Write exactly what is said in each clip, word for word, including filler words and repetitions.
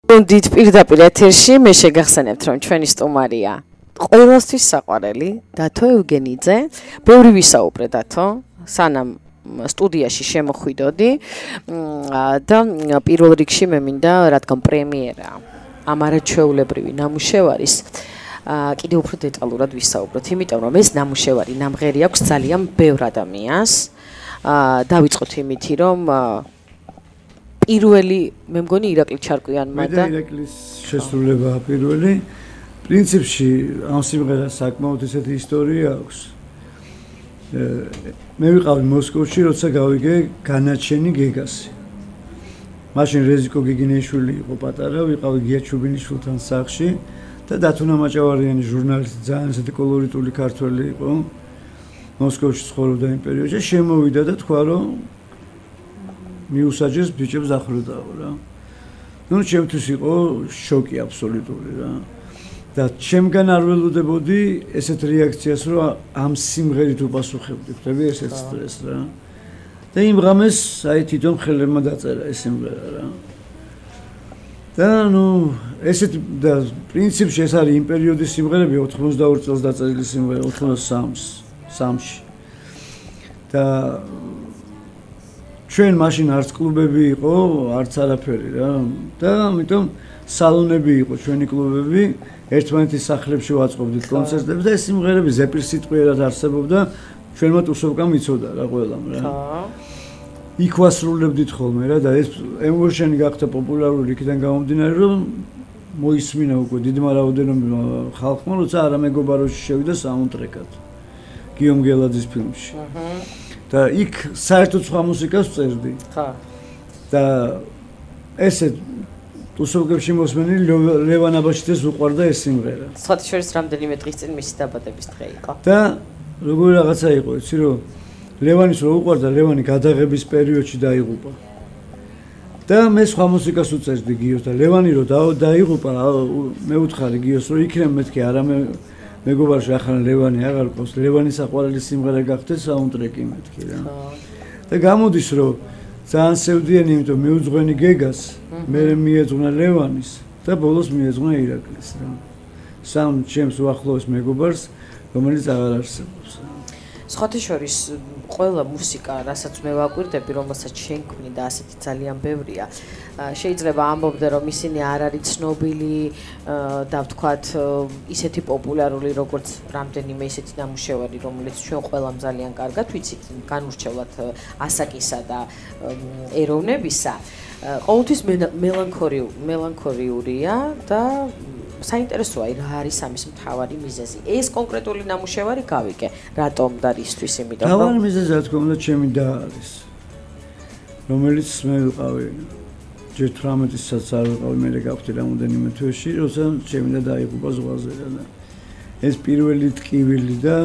Did პირდაპირ ეთერში მე შეგახსენებთ რომ ჩვენი სტუმარია ყველასთვის საყვარელი დათო ევგენიძე. ბევრი ვისაუბრე დათო სანამ სტუდიაში შემოხვიდოდი და პირველ რიგში მე მინდა რადგან პრემიერა ამ არაჩვეულებრივი ნამუშევარის კიდევ უფრო დეტალურად ვისაუბროთ, იმიტომ რომ ეს ნამუშევარი ნამღერი აქვს ძალიან ბევრ ადამიანს. დავიწყოთ იმითი რომ პირველი მე მგონი ირაკლი ჩარკვიანმა და ირაკლის შესრულებაა პირველი. პრინციპში ამ სიმღერას საკმაოდ ისეთი ისტორია აქვს. მე ვიყავი მოსკოვში, როცა გავიგე განაჩენი გეგასი. მაშინ რეზიკო გიგინეიშვილი იყო პატარა, ვიყავი გია ჩუბინიშვილთან სახლში და დათუნა მაჭავარიანი ჟურნალისტი ძალიან ისეთი კოლორიტული ქართველი იყო. მოსკოვში ცხოვრობდა იმ პერიოდში, შემოვიდა და თქვა რომ მიუსაჯეს ბიჭებს ახროდაო რა. ნუ ჩემთვის იყო შოკი აბსოლუტური რა. და ჩემგან არ ველოდებოდი ესეთ რეაქციას, რომ ამ სიმღერით უპასუხებდი, ხდები ესეთ სტრესს რა. და იმ ღამეს აი თვითონ ხელებმა დაწერა ეს სიმღერა რა. და ნუ ესეთ და პრინციპში ეს არის იმ პერიოდის სიმღერები ოთხმოცდაორი წელს დაწერილი სიმღერა ოთხმოცდასამში. და ჩვენ მაშინ არც კლუბები იყო, არც არაფერი რა. და ამიტომ სალონები იყო ჩვენი კლუბები, ერთმანეთის სახლებში ვაწყობდით კონცერტებს და ეს სიმღერები ზეპირ სიტყვიერად არსებობდა, ჩვენმა ტუსოვკამ იცოდა რა ყველამ რა. იქ ვასრულებდით ხოლმე რა და ეს ემოშენი გახდა პოპულარული იქიდან გამომდინარე, რომ მოისმინა უკვე დიდმა რაოდენობამ ხალხმა, როცა არა მეგობაროში შევიდა საუნდტრეკად გიომ გელაძის ფილმში. და იქ საერთოდ სხვა მუსიკას ვწერდი. ხა. და ესე ტუსოვკებში მოსმენილი ლევან აბაშიძეს უყვარდა ეს სიმღერა. სხვათა შორის რამდენიმე დღის წინ მისი დაბადების დღე იყო. და როგორი რაღაცა იყო, იცი რომ ლევანის რო უყვარდა, ლევანი გადაღების პერიოდში დაიღუპა. და მე სხვა მუსიკას უწერდი გიოს და ლევანი რო დაიღუპა, მე უთხარი გიოს რომ იქნებ მეთქი არა მე მეგობარში ახლა ლევანი აღარ ყავს, ლევანის საყვარელი სიმღერა გახდეს საუნდტრეკი მეთქი რა. და გამოდის რომ ძალიან სევდიანი, იმიტომ მიუძღვენი გეგას, მე მიეძღვნა ლევანის და ბოლოს მიეძღვნა ირაკლის რა. სამ ჩემს უახლოეს მეგობარს, რომელიც აღარ არსებობს. სხვათა შორის ყველა მუსიკა, რასაც მე ვაკვირდები, რომელსაც შენ ქმნი და ასეთი ძალიან ბევრია. შეიძლება ამბობდე რომ ისინი არ არის ცნობილი და ვთქვათ ისეთი პოპულარული როგორც რამდენიმე ისეთი ნამუშევარი, რომელიც ჩვენ ყველამ ძალიან კარგად ვიცით, განურჩევლად ასაკისა და ეროვნებისა. ყოველთვის მელანქოლიურია და საინტერესოა რა არის ამის მთავარი მიზეზი. ეს კონკრეტული ნამუშევარი გავიგე, რატომ და რისთვის, იმიტომ რომ მთავარი მიზეზი რა თქმა უნდა ჩემი და არის, რომელიც მე ვიყავი ჯერ თვრამეტისაც არ ვიყავი, მე გავხდი რამოდენიმე თვეში, როცა ჩემი და დაიღუპა ზღვაზე რა და ეს პირველი ტკივილი და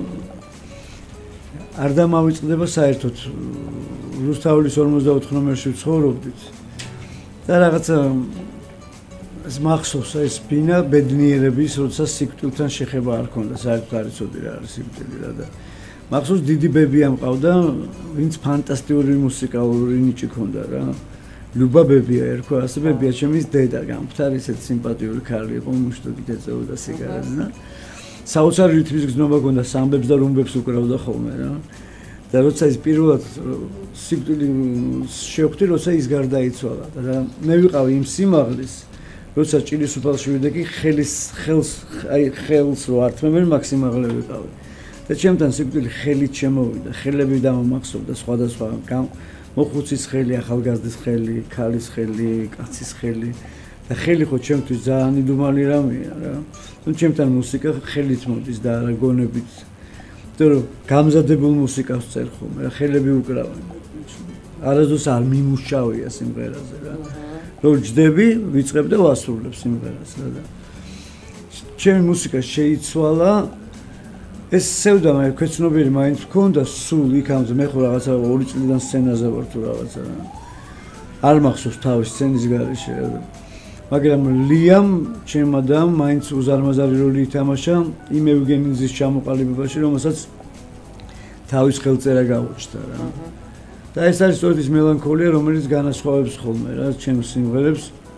არ დამავიწყდება საერთოდ რუსთაველის ორმოცდაოთხ ნომერში ვცხოვრობდით და რაღაცა ეს მახსოვს ეს ბინა ბედნიერების, როცა სიკვდილთან შეხება არ ქონდა, საერთოდ არ იცოდი რა არის სიკვდილი რა და მახსოვს დიდი ბებია მყავდა, ვინც ფანტასტიკური მუსიკალური ნიჭი ქონდა რა. ლუბა ბებია ერქვა, ასე ბებია ჩემის დედა, გამფთარი ისეთ სიმპათიური ქალი იყო, მუშტოკით ეწეოდა სიგარეტს და საოცარი რითმის გზნობა ქონდა, სამბებს და რუმბებს უკრავდა ხოლმე რა. და როცა ის პირველად სიკვდილი შევხვდი, როცა ის გარდაიცვალა და მე ვიყავი იმ სიმაღლის, როცა ჭილის უფალში ვიდექი, ხელის ხელს აი ხელს რო ართმევენ მაქსიმალზე ვიყავი. და ჩემთან სიკვდილი ხელით შემოვიდა, ხელები დამამახსოვდა სხვადასხვა მოხუცის ხელი, ახალგაზრდის ხელი, ქალის ხელი, კაცის ხელი და ხელი ხო ჩემთვის ძალიან იდუმალი რამეა რა. ნუ ჩემთან მუსიკა ხელით მოდის და არა გონებით. იმიტომ რომ გამზადებულ მუსიკას ვწერ ხოლმე რა, ხელები უკრავენ. არასდროს არ მიმუშავია სიმღერაზე რა. რო ჯდები, ვიწყებ და ვასრულებ სიმღერას რა და ჩემი მუსიკა შეიცვალა. ეს სევდა მე ქვეცნობიერი მაინც მქონდა სულ იქამდე მე ხო რაღაცა ორი წლიდან სცენაზე ვარ თუ რაღაცა რა. არ მახსოვს თავის სცენის გარეშე რა. მაგრამ ლიამ ჩემმა და მაინც უზარმაზარი როლი ითამაშა იმ ევგენიძის ჩამოყალიბებაში, რომელსაც თავის ხელწერა გაუჩნდა რა. და ეს არის სწორედ ის მელანქოლია, რომელიც განასხვავებს ხოლმე რა ჩემს სიმღერებს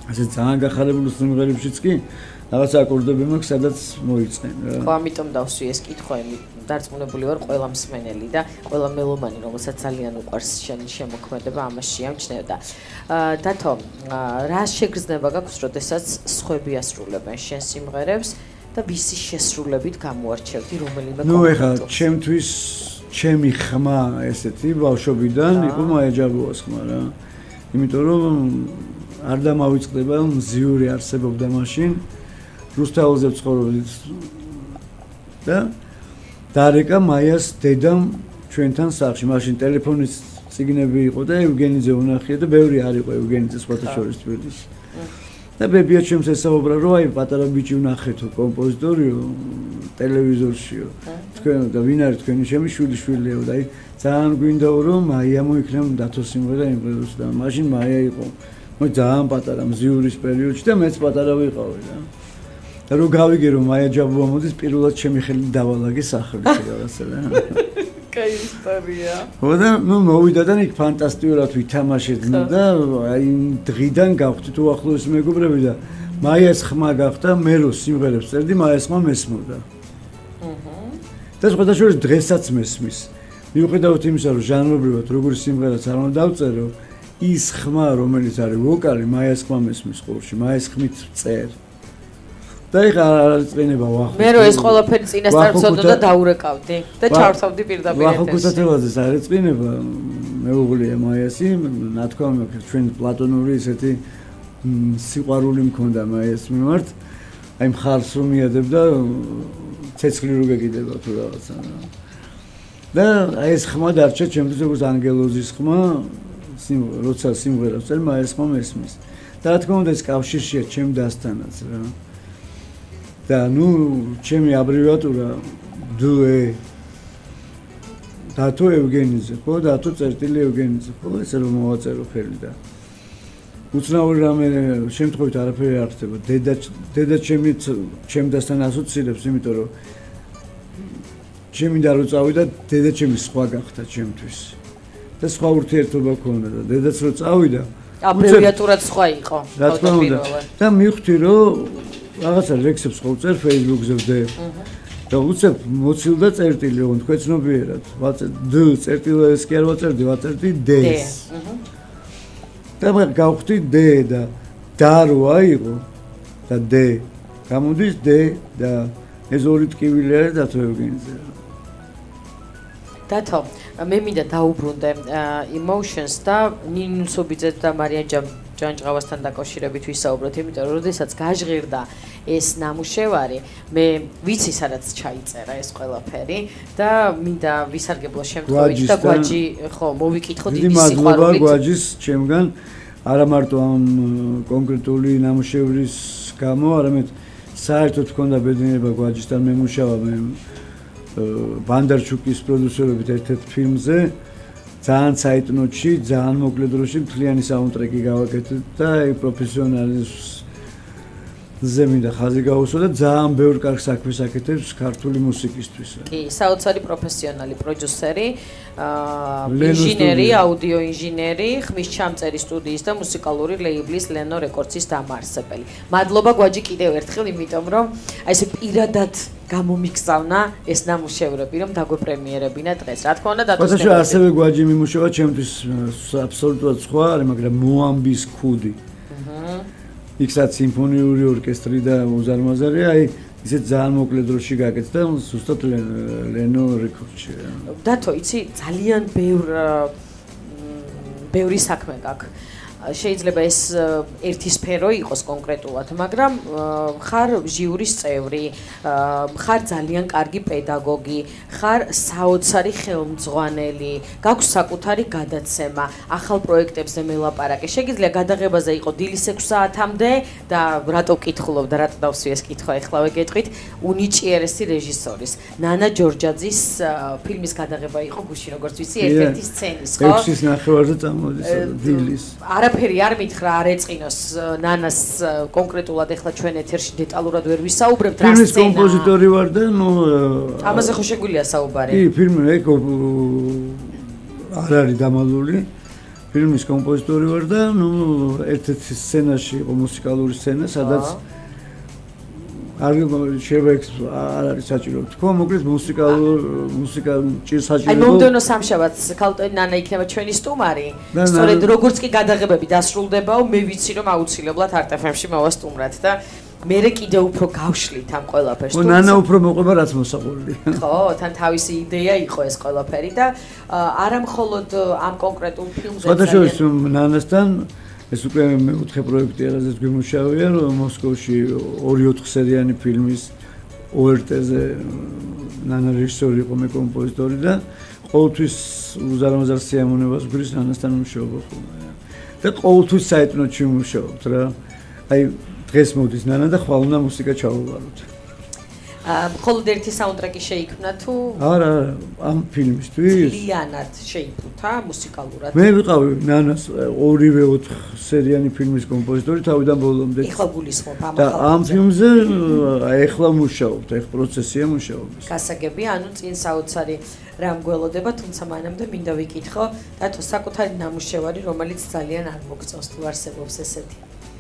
ასე ძალიან გახარებული სიმღერებშიც კი რაღაც აკორდები მაქვს, სადაც მოიწენ რა. ხო, ამიტომ დავსვი ეს კითხვა, დარწმუნებული ვარ ყველა მსმენელი და ყველა მელომანი, რომელსაც ძალიან უყვარს შენი შემოქმედება, ამაში ამჩნევდა. დათო, რა შეგრძნება გაქვს, როდესაც სხვები ასრულებენ შენ სიმღერებს და ვისი შესრულებით გამოარჩევდი რომელიმე ნუ ეხლა ჩემთვის ჩემი ხმა ესეთი ბავშვობიდან იყო მაია ჯაბუას ხმა რა. იმიტომ რომ არ დამავიწყდება მზიური არსებობდა მაშინ რუსთაველზე ცხოვრობდით და დარეკა მაიას დედამ ჩვენთან სახლში. მაშინ ტელეფონის ციგნები იყო და ევგენიძე უნახია და ბევრი არ იყო ევგენიძე სხვათა შორის თბილისში. და ბებია ჩემს ესაუბრა რომ აი პატარა ბიჭი ვნახეთო კომპოზიტორიო ტელევიზორშიო. თქვენ და ვინ არის თქვენი ჩემი შვილი შვილიო და აი ძალიან გვინდაო რომ მაია მოიქნა დათო სიმღერა იმ დღეს და მაშინ მაია იყო მოი ძალიან პატარა მზიურის პერიოდში და მეც პატარა ვიყავი რა. და რო გავიგე რომ მაია ჯაბუა მოდის პირველად ჩემი ხელით დავალაგე სახლში რაღაცა რა. კაი ისტორია. ხო და ნუ მოვიდა და იქ ფანტასტიკურად ვითამაშეთ და აი დღიდან გავხდით უახლოესი მეგობრები და მაიას ხმა გახდა მე რო სიმღერებს წერდი მაიას ხმა მესმოდა. აჰა. და სხვათა შორის დღესაც მესმის. მიუხედავად იმისა რომ ჟანრობრივად როგორი სიმღერაც არ უნდა დავწერო ის ხმა რომელიც არის ვოკალი მაიას ხმა მესმის ყოველში მაიას ხმით წერ. და ეხლა არ წინება ვახო. მე რო ეს ყველაფერი წინასწარ ვწოდო და დაურეკავდი და ჩავრთავდი პირდაპირ ეთერში. ვახო ქუთათელაძეს არ წინება მეუღლეა მაიასი, ნათქვამი მაქვს ჩვენ პლატონური ესეთი სიყვარული მქონდა მაიას მიმართ. აი მხარს რომ მიადებდა ცეცხლი რო გეკიდება თუ რაღაცა. და აი ეს ხმა დარჩა ჩემთვის როგორც ანგელოზის ხმა, როცა სიმღერას წერ მაიას ხმა მესმის. და რა თქმა უნდა ეს კავშირშია ჩემ დასთანაც რა. და ნუ ჩემი აბრევიატურა დუე დათო ევგენიძე ხო დათო წერტილი ევგენიძე ხო ესე რომ მოვაწერო ხელი და უცნაური რამე შემთხვევით არაფერი არ ხდება დედა დედა ჩემი ჩემდასთან ასოცირებს იმიტომ რომ ჩემი და რო წავიდა დედა ჩემი სხვა გახდა ჩემთვის და სხვა ურთიერთობა ქონდა და დედაც რო წავიდა აბრევიატურად სხვა იყო რა თქმა უნდა და მივხვდი რომ რაღაცა ლექსებს ხოვწერ Facebook-ზე ვდე. და უცებ მოცილდა წერტილი, რომ თქვენ ცნობიერად. ვაწერ დ წერტილს კი არ ვაწერდი, ვაწერდი დ-ს. და მე გავხდი დ და და რო აიღო და დ. გამოდის დ და ეს ორი ტკივილი არის დათო ევგენიძე. დათო, მე მინდა დაუბრუნდე emotions და ნინუ სუბიძეს და მარიან ჯანჯღავასთან დაკავშირებით ვისაუბროთ, იმიტომ რომ როდესაც გაჟღერდა ეს ნამუშევარი, მე ვიცი სადაც ჩაიწერა ეს ყველაფერი და მინდა ვისარგებლო შემთხვევით და გვაჯი ხო მოვიკითხოთ დიდი სიყვარულით. გვაჯის ჩემგან არა მარტო ამ კონკრეტული ნამუშევრის გამო, არამედ საერთოდ მქონდა ბედნიერება გვაჯისთან მემუშავა მე ბანდარჩუკის პროდიუსერობით ერთ-ერთ ფილმზე ძალიან საიტნოტში, ძალიან მოკლე დროში მთლიანი საუნდტრეკი გავაკეთეთ და აი პროფესიონალიზმზე მინდა ხაზი გაუსვა და ძალიან ბევრ კარგ საქმეს აკეთებს ქართული მუსიკისთვის. კი, საოცარი პროფესიონალი პროდიუსერი, ინჟინერი, აუდიო ინჟინერი, ხმის ჩამწერი სტუდიის და მუსიკალური ლეიბლის ლენო რეკორდსის დამაარსებელი. მადლობა გვაჯი კიდევ ერთხელ, იმიტომ რომ აი ესე პირადად გამომიგზავნა ეს ნამუშევრები, რომ დაგვეპრემიერებინა დღეს. რა თქმა უნდა, დათოს ნებისმიერ ასევე გვაჯი მიმუშავა ჩემთვის აბსოლუტურად სხვა არის, მაგრამ მოამბის ქუდი. აჰა. იქაც სიმფონიური ორკესტრი და უზარმაზარია, აი ისე ძალიან მოკლე დროში გაკეთდა ზუსტად ლენო რეკორდში. დათო, იცი, ძალიან ბევრ ბევრი საქმე გაქვს. შეიძლება ეს ერთი სფერო იყოს კონკრეტულად, მაგრამ ხარ ჟიურის წევრი, ხარ ძალიან კარგი პედაგოგი, ხარ საოცარი ხელმძღვანელი, გაქვს საკუთარი გადაცემა, ახალ პროექტებზე მელაპარაკე. შეგიძლია გადაღებაზე იყო დილის ექვს საათამდე და რატო ვკითხულობ და რატო დავსვი ეს კითხვა ეხლავე გეტყვით, უნიჭიერესი რეჟისორის ნანა ჯორჯაძის ფილმის გადაღება იყო გუში, როგორც ვიცი, ერთ-ერთი სცენის, ხო? ექვსის ნახევარზე წამოდის დილის. არაფერი არ მითხრა, არ ეწყინოს ნანას კონკრეტულად ეხლა ჩვენ ეთერში დეტალურად ვერ ვისაუბრებთ რა სცენა. ფილმის კომპოზიტორი ვარ და ნუ ამაზე ხო შეგვიძლია საუბარი. კი, ფილმი ეგ არ არის დამალული. ფილმის კომპოზიტორი ვარ და ნუ ერთ-ერთი სცენაში იყო მუსიკალური სცენა, სადაც არ შეიძლება არ არის საჭირო თქვა, მოკლედ მუსიკალურ მუსიკა ჭირს საჭირო. აი მომდევნო სამშაბათს ქალტონი ნანა იქნება ჩვენი სტუმარი. სწორედ როგორც კი გადაღებები დასრულდებაო, მე ვიცი რომ აუცილებლად არტ ეფ ემში მოვასტუმრათ და მერე კიდე უფრო გავშლით ამ ყველაფერს. ო ნანა უფრო მოყვება რაც მოსაყოლი. ხო, თან თავისი იდეა იყო ეს ყველაფერი და არა მხოლოდ ამ კონკრეტულ ფილმზე. სხვადასხვა ნანასთან ეს უკვე მეოთხე პროექტია, რაზეც გვიმუშავია, რომ მოსკოვში ორი ოთხ სერიანი ფილმის O R T-ზე ნანა რეჟისორი იყო, მე კომპოზიტორი და ყოველთვის უზარმაზარ სიამოვნებას გვრის ნანასთან მუშაობა ხოლმე. და ყოველთვის საერთნოში ვმუშაობთ რა. აი დღეს მოდის ნანა და ხვალ უნდა მუსიკა ჩავუვაროთ. აა მხოლოდ ერთი საუნდტრეკი შეიქმნა თუ არა, ამ ფილმისთვის ლიანად შეიფუთა მუსიკალურად. მე ვიყავი ნანას ორივე ოთხ სერიანი ფილმის კომპოზიტორი თავიდან ბოლომდე. ეხლა გულისხმობ ამ და ამ ფილმზე ეხლა მუშაობთ, ეხ პროცესია მუშაობის. გასაგებია, ანუ წინ საოცარი რამ გველოდება, თუმცა მანამდე მინდა ვიკითხო, დათო საკუთარი ნამუშევარი, რომელიც ძალიან არ მოგწონს თუ არსებობს ესეთი.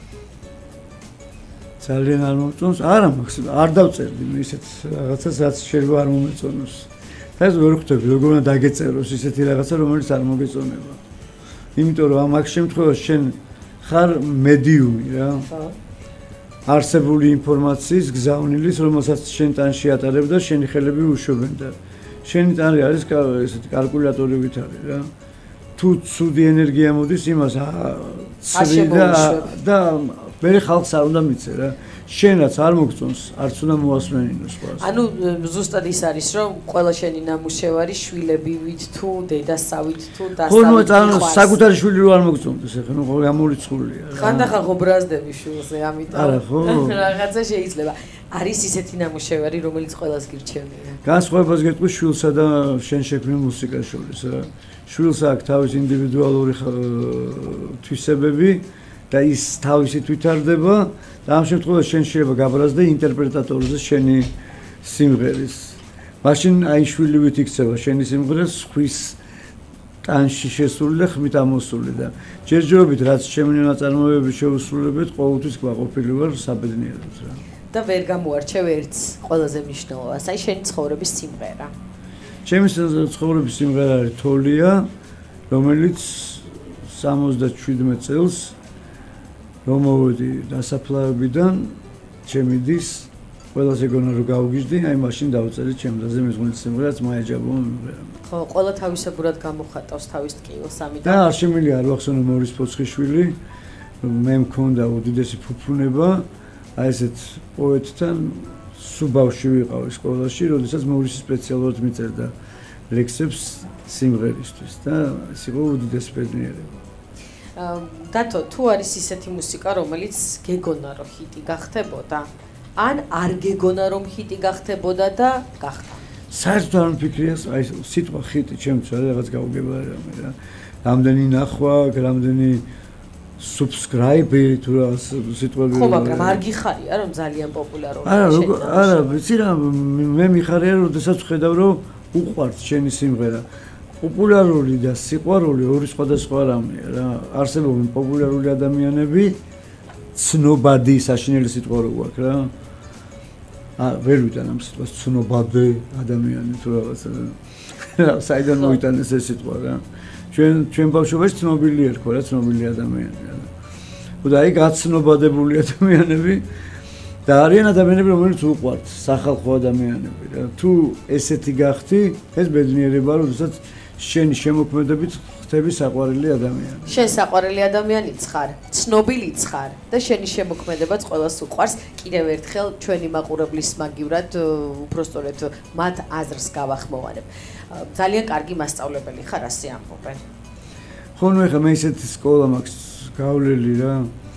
ძალიან არ მომწონს, არა მაქსიმ არ დავწერდი მე ისეთ რაღაცას, რაც შეიძლება არ მომეწონოს. და ეს ვერ ხვდები, როგორ უნდა დაგეწეროს ისეთი რაღაცა, რომელიც არ მოგეწონება. იმიტომ რომ ამ აქ შემთხვევაში შენ ხარ მედიუმი რა. ხო. არსებული ინფორმაციის გზავნილის, რომელსაც შენ ტანში ატარებ და შენი ხელები უშვებენ და შენი ტანი არის ესეთი კალკულატორებით არის რა. თუ ცუდი ენერგია მოდის, იმას ცრი და და მე ხალხს არ უნდა მიცე რა. შენაც არ მოგწონს, არც უნდა მოასმენინოს ყველას. ანუ ზუსტად ის არის, რომ ყველა შენი ნამუშევარი შვილებივით თუ დედასავით თუ დასავლით. ხო, ანუ საკუთარი შვილი რო არ მოგწონდეს, ახლა ნუ გამორიცხულია რა. ხანდახან ღობრაზდები შვილზე, ამიტომ. არა, ხო. რაღაცა შეიძლება. არის ისეთი ნამუშევარი, რომელიც ყველას გირჩევია. განსხვავებას გეტყვი შვილსა და შენ შექმნილ მუსიკას შორის რა. შვილს აქვს თავის ინდივიდუალური თვისებები და ის თავისით ვითარდება და ამ შემთხვევაში შენ შეიძლება გაბრაზდე ინტერპრეტატორზე შენი სიმღერის. მაშინ აი შვილივით იქცევა შენი სიმღერა ხვის ტანში შესული და ხმით ამოსული და ჯერჯერობით რაც შემენი ნაწარმოებები შეუსრულებთ, ყოველთვის გვაყოფილი ვარ საბედნიეროდ რა. და ვერ გამოარჩევ ერთს ყველაზე მნიშვნელოვანს, აი შენი ცხოვრების სიმღერა. ჩემი ცხოვრების სიმღერა არის თოლია, რომელიც სამოცდაშვიდმეტ წელს რომ მოვედი დასაფლავებიდან, ჩემი დის ყველაზე გონა რომ გავგიჟდი, აი მაშინ დავწერე ჩემზე მეზღვინე სიმღერაც მაეჯაბო მიმღერა. ხო, ყველა თავისებურად გამოხატავს თავის ტკივილს, ამიტომ და არ შემიძლია არ ვახსენო მორის ფოცხიშვილი, მე მქონდა უდიდესი ფუფუნება, აი ესეთ პოეტთან სუბავში ვიყავი სკოლაში, როდესაც მოვისი სპეციალურად მიწერდა ლექსებს სიმღერისთვის და ეს იყო უდიდესი ბედნიერება. დათო, თუ არის ისეთი მუსიკა, რომელიც გეგონა რომ ჰიტი გახდებოდა, ან არ გეგონა რომ ჰიტი გახდებოდა და გახდა? საერთოდ არ მფიქრია, აი სიტყვა ჰიტი ჩემთვის არის რაღაც გაუგება რამე რა. რამდენი ნახვა, რამდენი subscribe თუ რა სიტყვები ხო, მაგრამ არ გიხარია რომ ძალიან პოპულარულია არა არა ვიცი რა მე მიხარია როდესაც ვხედავ რომ უყვართ შენი სიმღერა პოპულარული და სიყვარული ორი სხვადასხვა რამეა რა არსებობენ პოპულარული ადამიანები ცნობადი საშინელი სიტყვა რო გვაქვს რა ა ვერ ვიტან ამ სიტყვას ცნობადი ადამიანი თუ რაღაცა რა საიდან მოიტანეს ეს სიტყვა რა ჩვენ ჩვენ ბავშვობაში ცნობილი ერქვა რა ცნობილი ადამიანი რა. და აი გაცნობადებული ადამიანები და არიან ადამიანები რომლებიც უყვართ სახალხო ადამიანები რა. თუ ესეთი გახდი ეს ბედნიერება როდესაც შენი შემოქმედებით ხდები საყვარელი ადამიანი. შენ საყვარელი ადამიანიც ხარ, ცნობილიც ხარ და შენი შემოქმედებაც ყველას უყვარს. კიდევ ერთხელ ჩვენი მაყურებლის მაგივრად უпростоრეთ მათ აზრს გავახმოვანებ. ძალიან კარგი მასწავლებელი ხარ, ასე ამბობენ. ხო, ნუ ეხლა მე ისეთი სკოლა მაქვს გავლელი რა.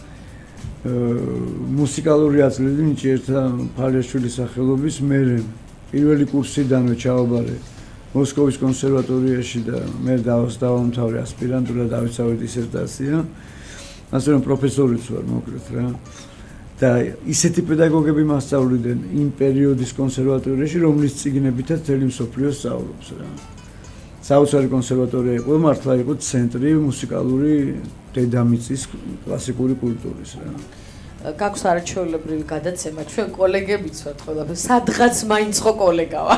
მუსიკალური აწლები ნიჭიერთა ფალიაშვილის სახელობის მე პირველი კურსიდანვე ჩავაბარე მოსკოვის კონსერვატორიაში და მე დავამთავრე ასპირანტურა დავიცავე დისერტაცია. ასე რომ პროფესორიც ვარ მოკლედ რა. და ისეთი პედაგოგები მასწავლიდნენ იმ პერიოდის კონსერვატორიაში, რომლის წიგნებითაც მთელი მსოფლიო სწავლობს რა. საოცარი კონსერვატორია იყო, მართლა იყო ცენტრი მუსიკალური დედამიწის კლასიკური კულტურის რა. გაქვს არაჩვეულებრივი გადაცემა, ჩვენ კოლეგებიც ვართ ყველაფერს, სადღაც მაინც ხო კოლეგა ვარ.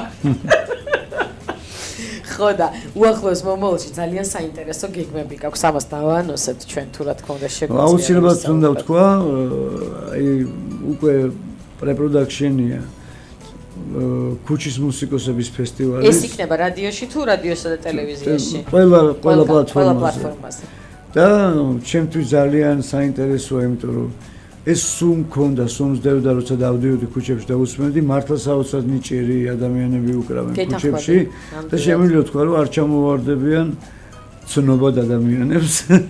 ხო და უახლოეს მომავალში ძალიან საინტერესო გეგმები გაქვს, ამას დავაანონსებთ ჩვენ თუ რა თქმა უნდა შეგვიძლია. აუცილებლად უნდა ვთქვა, აი უკვე პრეპროდაქშენია ქუჩის მუსიკოსების ფესტივალი. ეს იქნება რადიოში თუ რადიოსა და ტელევიზიაში? ყველა ყველა პლატფორმაზე. და ჩემთვის ძალიან საინტერესოა, იმიტომ რომ ეს სულ მქონდა, სულ მძდევდა, როცა დავდიოდი ქუჩებში და უსმენდი, მართლა საოცრად ნიჭიერი ადამიანები უკრავენ ქუჩებში და შემიძლია თქვა, რომ არ ჩამოვარდებიან ცნობად ადამიანებს.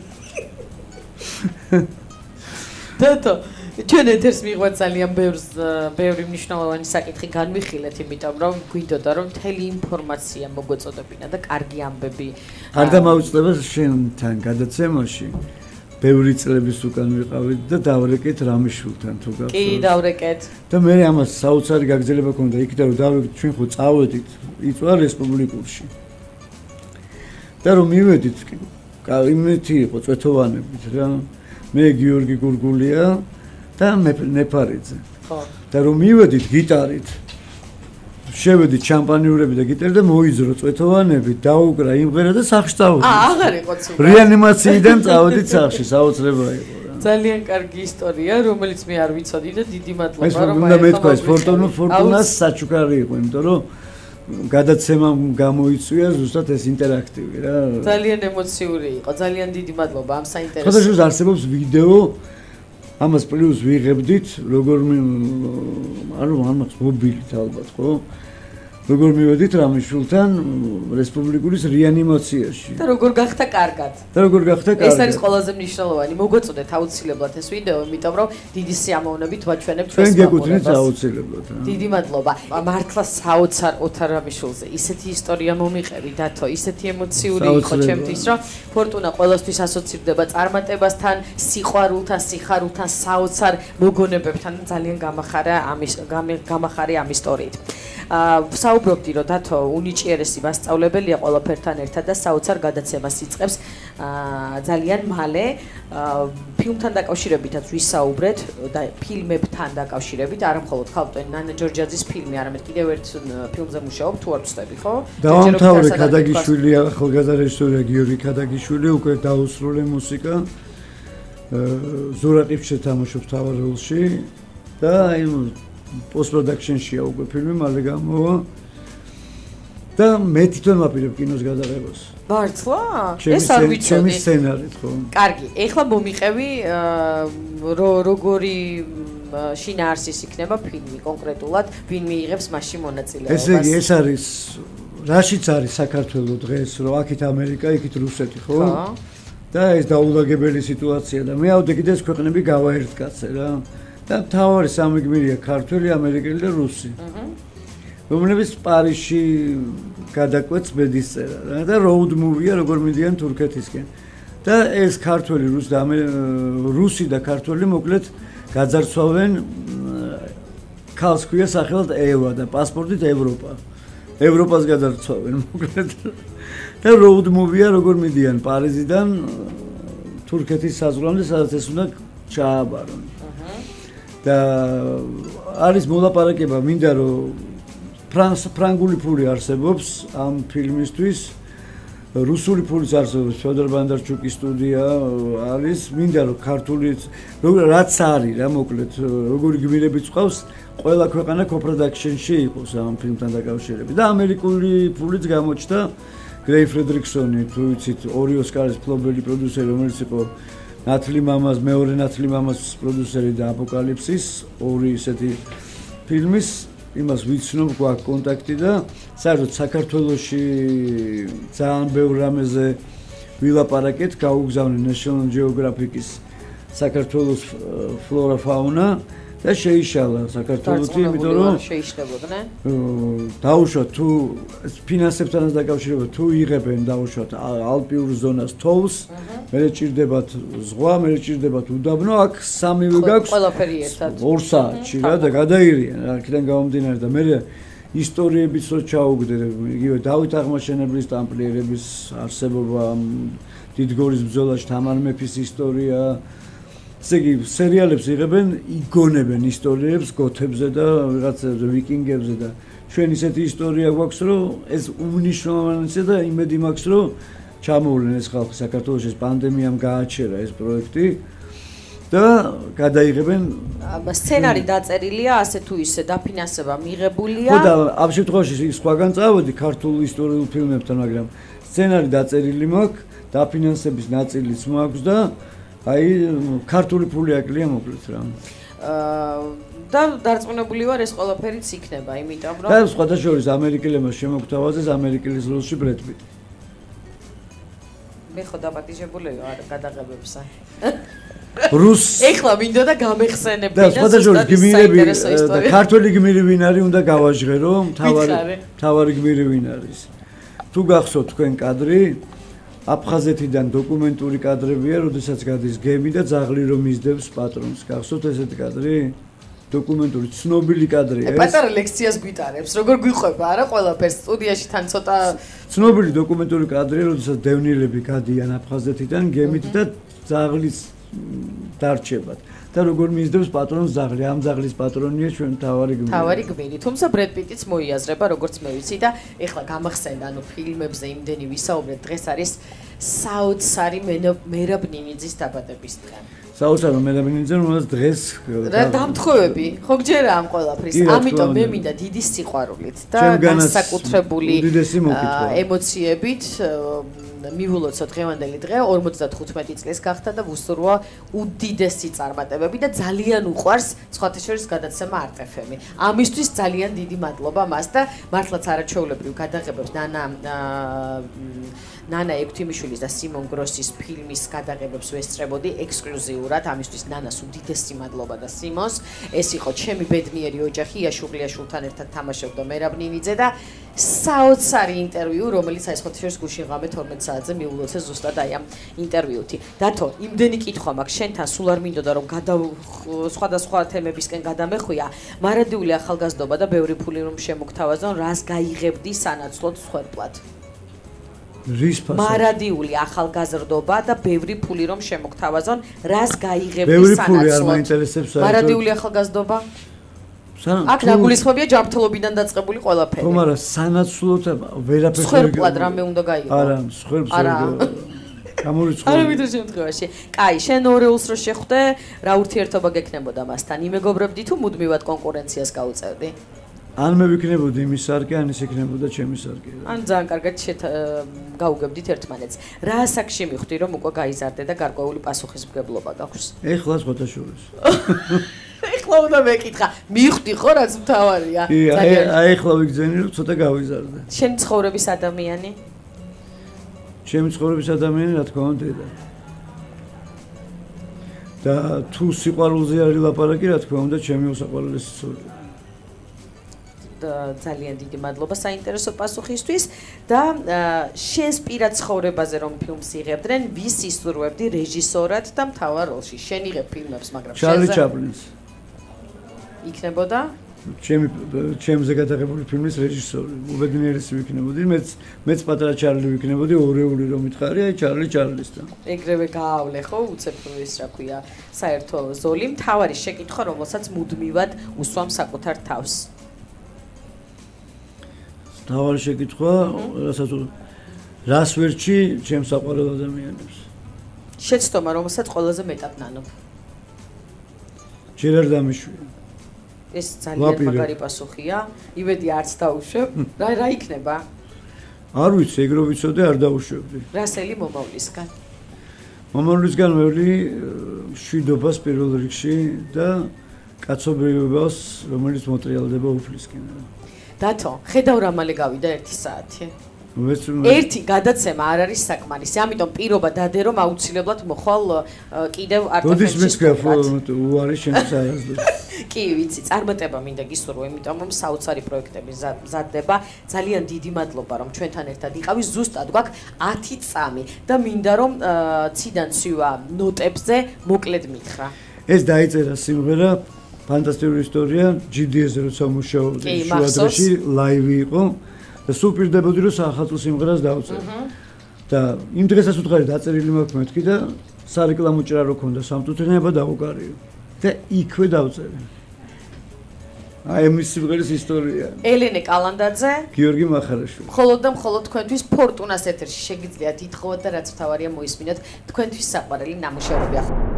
დათო, ჩვენ ეთერს მიიღვა ძალიან ბევრი მნიშვნელოვანი საკითხი განვიხილეთ, იმიტომ რომ გვიდოდა რომ მთელი ინფორმაცია მოგვეწოდებინა და კარგი ამბები. გარდა მაუწყდება შენთან გადაცემაში. ბევრი წლების უკან ვიყავით და დავრეკეთ რამიშვილთან თუ გახსოვს. კი, დავრეკეთ. და მე ამას საოცარი გაგრძელება ქონდა იქიდან რომ დავრეკეთ, ჩვენ ხო წავედით იწვა რესპუბლიკურში. და რომ მივედით, იმეთი იყო წვეთოვანებით რა. მე გიორგი გურგულია და მე ნეფარიძე. ხო. და რომ მივედით გიტარით. შევედით შამპანიურები და გიტარი და მოიძრო წვეთოვანები, დაუკრა იმღერა და სახში წავედით. აა, აღარ იყო ცუდა. რეანიმაციიდან წავედით სახში, საოცრება იყო რა. ძალიან კარგი ისტორია, რომელიც მე არ ვიცოდი და დიდი მადლობა რომ აი უნდა მეთქვა ეს ფორტუნო ფორტუნას საჩუქარი იყო, იმიტომ რომ გადაცემამ გამოიწვია ზუსტად ეს ინტერაქტივი რა. ძალიან ემოციური იყო, ძალიან დიდი მადლობა ამ საინტერესო. ხოდაშუს არსებობს ვიდეო ამას პლუს ვიღებდით, როგორ ანუ ამას მობილით ალბათ, ხო? როგორ მივედით რამიშვილთან რესპუბლიკურის რეანიმაციაში. და როგორ გახდა კარგად. და როგორ გახდა კარგად. ეს არის ყველაზე მნიშვნელოვანი. მოგვეწოდეთ აუცილებლად ეს ვიდეო, იმიტომ რომ დიდი სიამოვნებით ვაჩვენებთ ჩვენ გეკუთვნით აუცილებლად. დიდი მადლობა. მართლა საოცარ ოთარ რამიშვილზე ისეთი ისტორია მომიყევი დათო, ისეთი ემოციური იყო ჩემთვის, რომ ფორტუნა ყველასთვის ასოცირდება წარმატებასთან, სიყვარულთან, სიხარულთან, საოცარ მოგონებებთან. ძალიან გამახარა ამის გამახარი ამ ისტორიით. აა საუბრობდი რომ დათო უნიჭიერესი მასწავლებელია ყველაფერთან ერთად და საოცარ გადაცემას იწყებს აა ძალიან მალე ფილმთან დაკავშირებითაც ვისაუბრეთ და ფილმებთან დაკავშირებით არა მხოლოდ ხალხტონი ნანა ჯორჯაძის ფილმი, არამედ კიდევ ერთ ფილმზე მუშაობ თუ არ ვწდები, ხო? დაამთავრე ქადაგიშვილი, ახალგაზრდა რეჟისორია გიორგი ქადაგიშვილი, უკვე დაუსრულე მუსიკა. ზურაყი შეთამაშობს თავარ როლში და აი post-production-შია უკვე ფილმი, მალე გამოვა. და მე თვითონ ვაპირებ კინოს გადაღებას. მართლა? ეს არ ვიცოდი. ჩემი სცენარით, ხო? კარგი, ეხლა მომიყევი როგორი შინაარსის იქნება ფილმი კონკრეტულად, ვინ მიიღებს მასში მონაწილეობას. ესე იგი, ეს არის რაშიც არის საქართველოს დღეს, რომ აქეთ ამერიკა, იქით რუსეთი, ხო? ხო. და ეს დაულაგებელი სიტუაცია და მე ავდექი და ეს ქვეყნები გავაერთკაცე რა. და თავარი სამი გმირია ქართველი, ამერიკელი და რუსი. აჰა. რომლებიც პარიზში გადაკვეთს ბედისწერა რა და road movie-ია როგორ მიდიან თურქეთისკენ. და ეს ქართველი, რუსი და რუსი და ქართველი მოკლედ გაძარცვავენ ქალს ქვია სახელად ევა და პასპორტით ევროპა. ევროპას გაძარცვავენ მოკლედ. და road movie-ია როგორ მიდიან პარიზიდან თურქეთის საზღვრამდე, სადაც ეს უნდა ჩააბარონ. და არის მოლაპარაკება, მინდა რომ ფრანს ფრანგული ფული არსებობს ამ ფილმისთვის, რუსული ფულიც არსებობს, ფედორ ბანდარჩუკის სტუდია არის, მინდა რომ ქართული რაც არის რა მოკლედ, როგორი გმირებიც ყავს, ყველა ქვეყანა co-production-ში იყოს ამ ფილმთან დაკავშირებით და ამერიკული ფულიც გამოჩნდა, გრეი ფრედრიქსონი, თუ ვიცით, ორი ოსკარის მფლობელი პროდიუსერი, რომელიც იყო ნათლი მამას, მეორე ნათლი მამას პროდიუსერი და აპოკალიფსის, ორი ესეთი ფილმის, იმას ვიცნობ, გვაქვს კონტაქტი და საერთოდ საქართველოში ძალიან ბევრ რამეზე ვილაპარაკეთ, გაუგზავნე National Geographic-ის საქართველოს ფლორა ფაუნა და შეიშალა საქართველოში, იმიტომ რომ შეიშლებოდნენ. დაუშვათ თუ ფინანსებთანაც დაკავშირებით თუ იღებენ დაუშვათ ალპიურ ზონას თოვს, მერე ჭირდებათ ზღვა, მერე ჭირდებათ უდაბნო, აქ სამივე გაქვს. ყველაფერი ერთად. ორ საათში რა და გადაირიან რა, აქედან გამომდინარე და მერე ისტორიებიც რო ჩაუგდე, იგივე დავით აღმაშენებლის ტამპლიერების არსებობა, დიდგორის ბრძოლაში თამარ მეფის ისტორია. ესე იგი, სერიალებს იღებენ, იგონებენ ისტორიებს გოთებზე და ვიღაც ვიკინგებზე და ჩვენ ისეთი ისტორია გვაქვს, რომ ეს უმნიშვნელოვანესია და იმედი მაქვს, რომ ჩამოვლენ ეს ხალხი საქართველოში, ეს პანდემიამ გააჩერა ეს პროექტი. და გადაიღებენ სცენარი დაწერილია ასე თუ ისე დაფინანსება მიღებულია. ხო და ამ შემთხვევაში სხვაგან წავედი ქართულ ისტორიულ ფილმებთან, მაგრამ სცენარი დაწერილი მაქვს, დაფინანსების ნაწილიც მაქვს და აი ქართული ფული აკლია მოკლედ რა. აა და დარწმუნებული ვარ ეს ყველაფერიც იქნება, იმიტომ რომ და სხვადასხვა ამერიკელებმა შემოგთავაზეს ამერიკელის როლში ბრედ პიტი. მე ხო დაპატიჟებული ვარ გადაღებებსა. რუს ეხლა მინდოდა გამეხსენებინა და სხვადასხვა გმირები და ქართველი გმირი ვინ არის უნდა გავაჟღერო მთავარი მთავარი გმირი ვინ არის თუ გახსოვთ თქვენ კადრი აფხაზეთიდან დოკუმენტური კადრებია როდესაც გადის გემი და ძაღლი რომ მისდევს პატრონს გახსოვთ ესეთი კადრი დოკუმენტური ცნობილი კადრია ეს პატარა ლექციას გვიტარებს როგორ გვიყვება არა ყველაფერს სტუდიაში თან ცოტა ცნობილი დოკუმენტური კადრია როდესაც დევნილები გადიან აფხაზეთიდან გემით და ძაღლის დარჩებათ და როგორ მისდევს პატრონს ძაღლი ამ ძაღლის პატრონია ჩვენ თავარი გმირი თავარი გმირი თუმცა ბრედ პიტიც მოიაზრება როგორც მე ვიცი და ეხლა გამახსენდა ანუ ფილმებზე იმდენი ვისაუბრეთ დღეს არის საოცარი მერაბ ნინიძის დაბადების დღე საოცარი მერაბ ნინიძე რომელსაც დღეს რა დამთხოვები ხო გჯერა ამ ყველაფრის ამიტომ მე მინდა დიდი სიყვარულით და განსაკუთრებული ემოციებით მივულოცო დღევანდელი დღე ორმოცდათხუთმეტი წლის გახდა და ვუსურვა უდიდესი წარმატებები და ძალიან უყვარს სხვათა შორის გადაცემა არტ ეფ ემი. ამისთვის ძალიან დიდი მადლობა მას და მართლაც არაჩვეულებრივ გადაღებებს ნანა ნანა ექვთიმიშვილის და სიმონ გროსის ფილმის გადაღებებს ვესწრებოდი ექსკლუზიურად. ამისთვის ნანას უდიდესი მადლობა და სიმონს. ეს იყო ჩემი ბედნიერი ოჯახი იაშუღლიაშვილთან ერთად თამაშობდა მერაბ ნინიძე და საოცარი ინტერვიუ, რომელიც აი სხვათა შორის გუშინ ღამე თორმეტ საათზე მიულოცე ზუსტად აი ამ ინტერვიუთი. დათო, იმდენი კითხვა მაქვს შენთან, სულ არ მინდოდა რომ სხვადასხვა თემებისკენ გადამეხვია. მარადიული ახალგაზრდობა და ბევრი ფული რომ შემოგთავაზონ, რას გაიღებდი სანაცვლოდ სხერპლად? რის ფასად? მარადიული ახალგაზრდობა და ბევრი ფული რომ შემოგთავაზონ, რას გაიღებდი სანაცვლოდ? ბევრი ფული არ მაინტერესებს საერთოდ. მარადიული ახალგაზრდობა? აქ ნაგულისხმებია ჯანმრთელობიდან დაწყებული ყველაფერი. ხო, მაგრამ სანაცვლოდ ვერაფერს სხერპლად რამე უნდა გაიღო. არა, სხერპლს არა. გამორიცხული. არა ვიდრე შემთხვევაში. კაი, შენ ორეულს რო შეხვდე, რა ურთიერთობა გექნებოდა მასთან? იმეგობრებდი თუ მუდმივად კონკურენციას გაუწევდი? ან მე ვიქნებოდი იმის სარკე, ან ის იქნებოდა ჩემი სარკე. ან ძალიან კარგად გაუგებდით ერთმანეთს. რა ასაკში მიხვდი რომ უკვე გაიზარდე და გარკვეული პასუხისმგებლობა გაქვს? ეხლა სხვათა შორის. ეხლა უნდა მეკითხა, მიხვდი ხო რაც მთავარია? ძალიან. აი ეხლა ვიგზენი რომ ცოტა გავიზარდე. შენი ცხოვრების ადამიანი? ჩემი ცხოვრების ადამიანი რა თქმა უნდა და და თუ სიყვარულზე არის ლაპარაკი, რა თქმა უნდა, ჩემი უსაყვარლესი ცოლია. ძალიან დიდი მადლობა საინტერესო პასუხისთვის და შენს პირად ცხოვრებაზე რომ ფილმს იღებდნენ, ვის ისურვებდი რეჟისორად და მთავარ როლში? შენ იღებ ფილმებს, მაგრამ შენზე ჩარლი ჩაპლინს. იქნებოდა? ჩემი ჩემზე გადაღებული ფილმის რეჟისორი. უბედნიერესი ვიქნებოდი, მეც მეც პატარა ჩარლი ვიქნებოდი, ორეული რომ მითხარი, აი ჩარლი ჩარლისთან. ეგრევე გაავლე ხო, უცებ ის რა ქვია, საერთო ზოლი, მთავარი შეკითხვა, რომელსაც მუდმივად უსვამ საკუთარ თავს. მთავარი შეკითხვა, რასაც რას ვერჩი ჩემს საყვარელ ადამიანებს. შეცდომა, რომელსაც ყველაზე მეტად ნანობ. ჯერ არ დამიშვია. ეს ძალიან მაგარი პასუხია. იმედი არც დაუშვებ. რა რა იქნება? არ ვიცი, ეგ რო ვიცოდე, არ დაუშვებდი. რასელი მომავლისგან? მომავლისგან ველი შვიდობას პირველ რიგში და კაცობრიობას, რომელიც მოტრიალდება უფლისკენ. დათო, ხედავ რა მალე გავიდა ერთი საათი. ერთი გადაცემა არ არის საკმარისი, ამიტომ პირობა დადე რომ აუცილებლად მოხვალ კიდევ არტეფექტში. როდის მისკაფო უარი შენს არასდროს. კი, ვიცი, წარმატება მინდა გისურვო, იმიტომ რომ საოცარი პროექტები მზადდება. ძალიან დიდი მადლობა რომ ჩვენთან ერთად იყავი. ზუსტად გვაქვს ათი წამი და მინდა რომ ციდან ცივა ნოტებზე მოკლედ მითხრა. ეს დაიწერა სიმღერა ფანტასტიკური ისტორია, ჯი დი ეს-ზე როცა მუშაობდი, შუადროში ლაივი იყო და სულ პირდებოდი რომ სახალხო სიმღერას დავწერო. და იმ დღესაც უთხარი დაწერილი მაქვს მეთქი და სარეკლამო ჭრა რო ქონდა სამწუთენება დავუკარიო და იქვე დავწერე. აი ამის სიმღერის ისტორია. ელენე კალანდაძე, გიორგი მახარაშვილი. მხოლოდ და მხოლოდ თქვენთვის ფორტუნას ეთერში შეგიძლიათ ითხოვოთ და რაც მთავარია მოისმინოთ თქვენთვის საყვარელი ნამუშევრები ახლა.